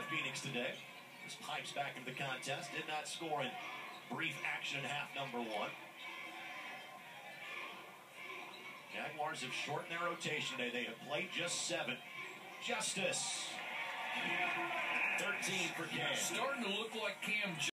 Phoenix today. His Pipes back into the contest. Did not score in brief action in half number one. Jaguars have shortened their rotation today. They have played just 7. Justice. 13 for Cam. Starting to look like Cam